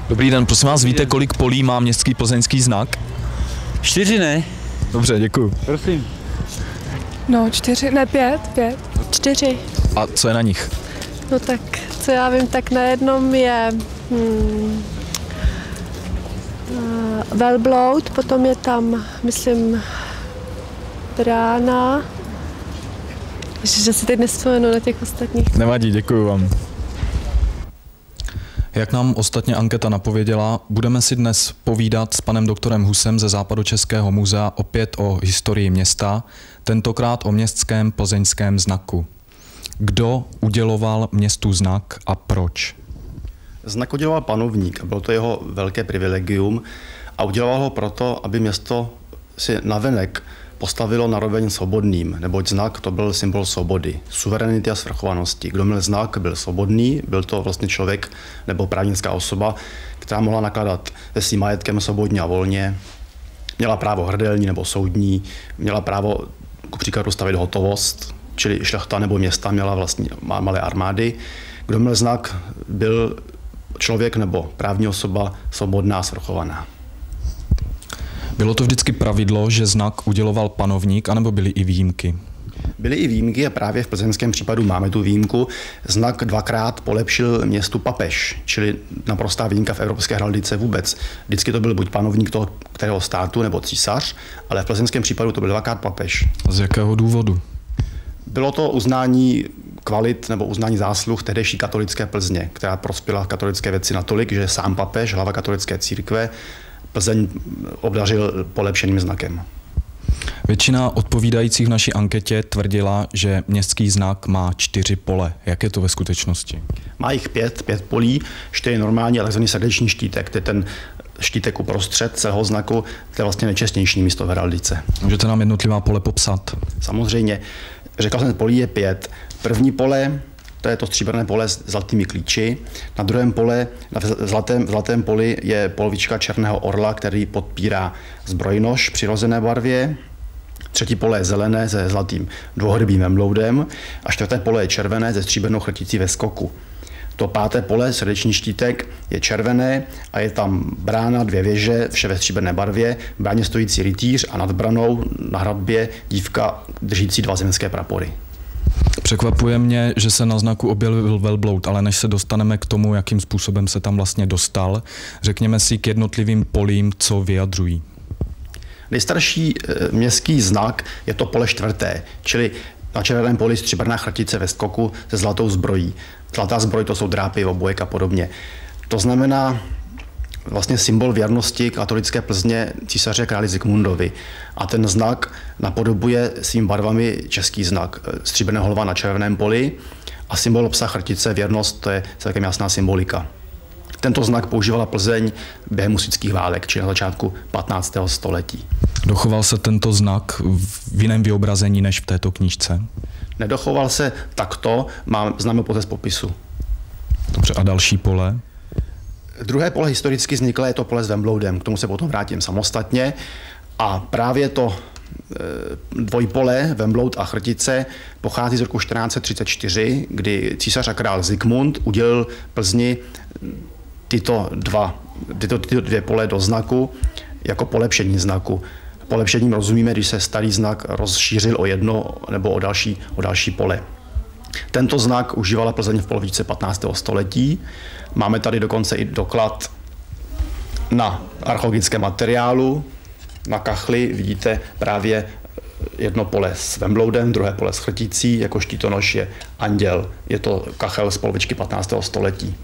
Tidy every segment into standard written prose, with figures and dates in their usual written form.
Dobrý den, prosím vás, víte, kolik polí má městský plzeňský znak? 4, ne? Dobře, děkuju. Prosím. No 4, ne 5. 4. A co je na nich? No tak, co já vím, tak na jednom je velbloud, potom je tam, myslím, brána. Že si teď nevzpomenu na těch ostatních. Nevadí, děkuju vám. Jak nám ostatně anketa napověděla, budeme si dnes povídat s panem doktorem Husem ze Západočeského muzea opět o historii města, tentokrát o městském plzeňském znaku. Kdo uděloval městu znak a proč? Znak uděloval panovník a bylo to jeho velké privilegium a uděloval ho proto, aby město si navenek postavilo na roveň svobodným, neboť znak to byl symbol svobody, suverenity a svrchovanosti. Kdo měl znak, byl svobodný, byl to vlastně člověk nebo právnická osoba, která mohla nakládat se svým majetkem svobodně a volně, měla právo hrdelní nebo soudní, měla právo ku příkladu stavit hotovost, čili šlechta nebo města měla vlastně malé armády. Kdo měl znak, byl člověk nebo právní osoba svobodná a svrchovaná. Bylo to vždycky pravidlo, že znak uděloval panovník, anebo byly i výjimky? Byly i výjimky a právě v plzeňském případu máme tu výjimku. Znak 2krát polepšil městu papež, čili naprostá výjimka v evropské heraldice vůbec. Vždycky to byl buď panovník toho kterého státu nebo císař, ale v plzeňském případu to byl 2krát papež. Z jakého důvodu? Bylo to uznání kvalit nebo uznání zásluh tehdejší katolické Plzně, která prospěla katolické věci natolik, že sám papež, hlava katolické církve, Plzeň obdařil polepšeným znakem. Většina odpovídajících v naší anketě tvrdila, že městský znak má 4 pole. Jak je to ve skutečnosti? Má jich 5 polí, 4 normální a takzvaný srdeční štítek. To je ten štítek uprostřed celého znaku, to je vlastně nejčestnější místo v heraldice. Můžete nám jednotlivá pole popsat? Samozřejmě. Řekl jsem, že polí je 5. První pole, to je to stříbrné pole s zlatými klíči. Na druhém pole, v zlatém poli je polovička černého orla, který podpírá zbrojnož v přirozené barvě. Třetí pole je zelené se zlatým dvohrbým vembloudem a čtvrté pole je červené se stříbrnou chrticí ve skoku. To 5. pole, srdeční štítek, je červené a je tam brána, 2 věže, vše ve stříbrné barvě, v bráně stojící rytíř a nad branou na hradbě dívka držící 2 zemské prapory. Překvapuje mě, že se na znaku objevil velbloud, ale než se dostaneme k tomu, jakým způsobem se tam vlastně dostal, řekněme si k jednotlivým polím, co vyjadřují. Nejstarší městský znak je to pole 4., čili na červeném poli stříbrná chrtice ve skoku se zlatou zbrojí. Zlatá zbroj to jsou drápy, obojek a podobně. To znamená vlastně symbol věrnosti katolické Plzně císaře králi Zikmundovi. A ten znak napodobuje svým barvami český znak. Stříbrná holva na červeném poli a symbol psa chrtice, věrnost, to je celkem jasná symbolika. Tento znak používala Plzeň během husitských válek, čili na začátku 15. století. Dochoval se tento znak v jiném vyobrazení než v této knížce? Nedochoval se takto, známe pouze z popisu. Dobře, a další pole? Druhé pole historicky vzniklé je to pole s vembloudem, k tomu se potom vrátím samostatně. A právě to dvojpole, vembloud a chrtice, pochází z roku 1434, kdy císař a král Zikmund udělil Plzni tyto 2 pole do znaku jako polepšení znaku. Polepšením rozumíme, když se starý znak rozšířil o jedno nebo o další pole. Tento znak užívala Plzeň v polovičce 15. století. Máme tady dokonce i doklad na archeologickém materiálu. Na kachli vidíte právě jedno pole s vembloudem, druhé pole s chrticí, jako štítonoš je anděl. Je to kachel z polovičky 15. století.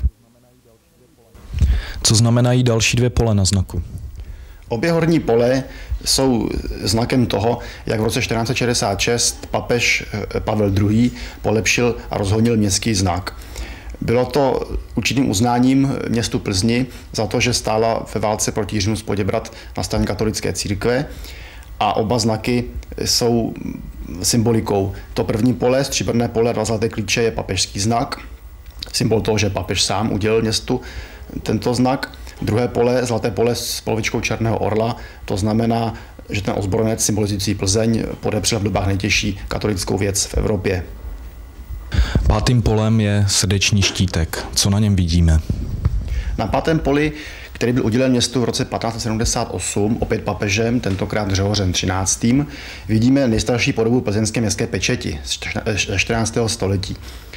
Co znamenají další 2 pole na znaku? Obě horní pole jsou znakem toho, jak v roce 1466 papež Pavel II. Polepšil a rozhonil městský znak. Bylo to určitým uznáním městu Plzni za to, že stála ve válce proti Jiřímu z Poděbrad na straně katolické církve a oba znaky jsou symbolikou. To první pole, stříbrné pole, 2 zlaté klíče, je papežský znak, symbol toho, že papež sám udělil městu tento znak. Druhé pole, zlaté pole s polovičkou černého orla, to znamená, že ten ozbrojenec symbolizující Plzeň podepřel v dobách nejtěžší katolickou věc v Evropě. 5. polem je srdeční štítek. Co na něm vidíme? Na 5. poli, který byl udělen městu v roce 1578, opět papežem, tentokrát Řehořem XIII., vidíme nejstarší podobu plzeňské městské pečeti ze 14. století.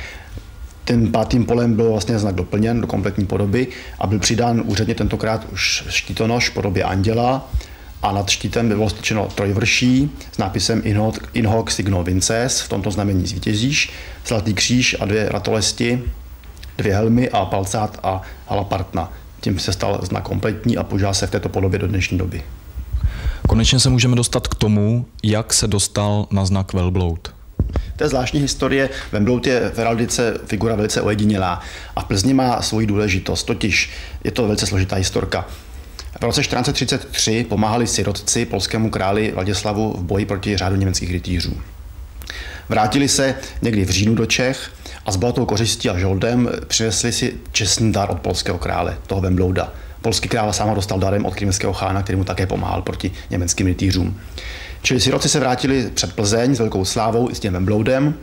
Tím 5. polem byl vlastně znak doplněn do kompletní podoby a byl přidán úředně tentokrát už štítonoš v podobě anděla a nad štítem bylo styčeno trojvrší s nápisem In hoc signo vinces, v tomto znamení zvítězíš, zlatý kříž a 2 ratolesti, 2 helmy a palcát a halapartna. Tím se stal znak kompletní a používá se v této podobě do dnešní doby. Konečně se můžeme dostat k tomu, jak se dostal na znak velbloud. To je zvláštní historie. Velbloud je v heraldice figura velice ojedinělá a v Plzni má svoji důležitost, totiž je to velice složitá historka. V roce 1433 pomáhali sirotci polskému králi Vladislavu v boji proti řádu německých rytířů. Vrátili se někdy v říjnu do Čech a s bohatou kořistí a žoldem přinesli si čestný dar od polského krále, toho Velblouda. Polský král sám ho dostal darem od krymského chána, který mu také pomáhal proti německým rytířům. Čili sirotci se vrátili před Plzeň s velkou slávou i s tím Velbloudem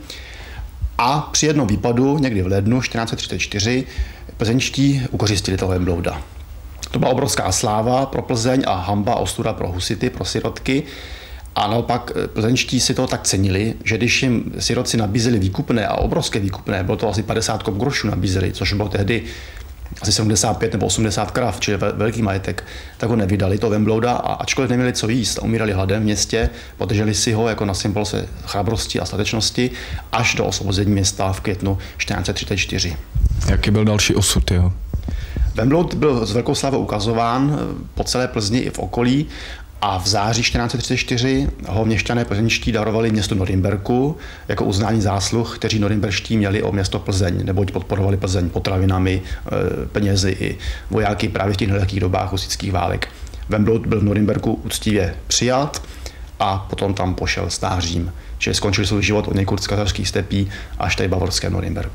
a při jednom výpadu někdy v lednu 1434 plzeňští ukořistili toho Velblouda. To byla obrovská sláva pro Plzeň a hanba ostuda pro husity, pro sirotky. A naopak plzeňští si to tak cenili, že když jim sirotci nabízeli výkupné a obrovské výkupné, bylo to asi 50 kop grošů nabízeli, což bylo tehdy asi 75 nebo 80 krav, čili velký majetek, tak ho nevydali, to Velblouda, a ačkoliv neměli co jíst a umírali hladem v městě, podrželi si ho jako na symbol své chrabrosti a statečnosti až do osvobození města v květnu 1434. Jaký byl další osud jeho? Velbloud byl s velkou slávou ukazován po celé Plzni i v okolí a v září 1434 ho měšťané plzeňští darovali městu Norimberku jako uznání zásluh, kteří norimberští měli o město Plzeň, neboť podporovali Plzeň potravinami, penězi i vojáky právě v těch nelehkých dobách husitských válek. Velbloud byl v Norimberku úctivě přijat a potom tam pošel stářím, čili skončil svůj život od někud z kazařských stepí až tady bavorském Norimberku.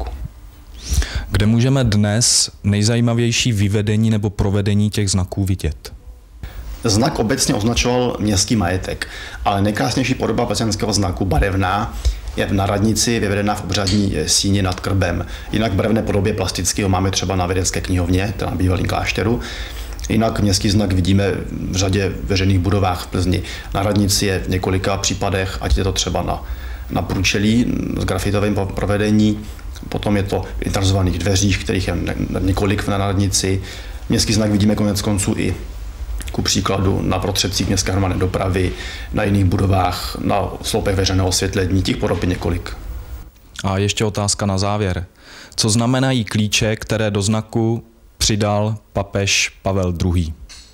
Kde můžeme dnes nejzajímavější vyvedení nebo provedení těch znaků vidět? Znak obecně označoval městský majetek, ale nejkrásnější podoba plzeňského znaku, barevná, je na radnici vyvedená v obřadní síni nad krbem. Jinak v barevné podobě plastického máme třeba na vědecké knihovně, teda na bývalém klášteru. Jinak městský znak vidíme v řadě veřejných budovách v Plzni. Na radnici je v několika případech, ať je to třeba na průčelí s grafitovým provedení, potom je to v internalizovaných dveřích, kterých je několik na radnici. Městský znak vidíme konec konců i ku příkladu na prostředcích městské hromadné dopravy, na jiných budovách, na sloupech veřejného osvětlení, těch podob je několik. A ještě otázka na závěr. Co znamenají klíče, které do znaku přidal papež Pavel II?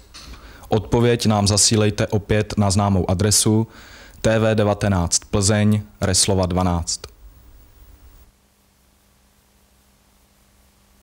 Odpověď nám zasílejte opět na známou adresu TV19 Plzeň, Reslova 12.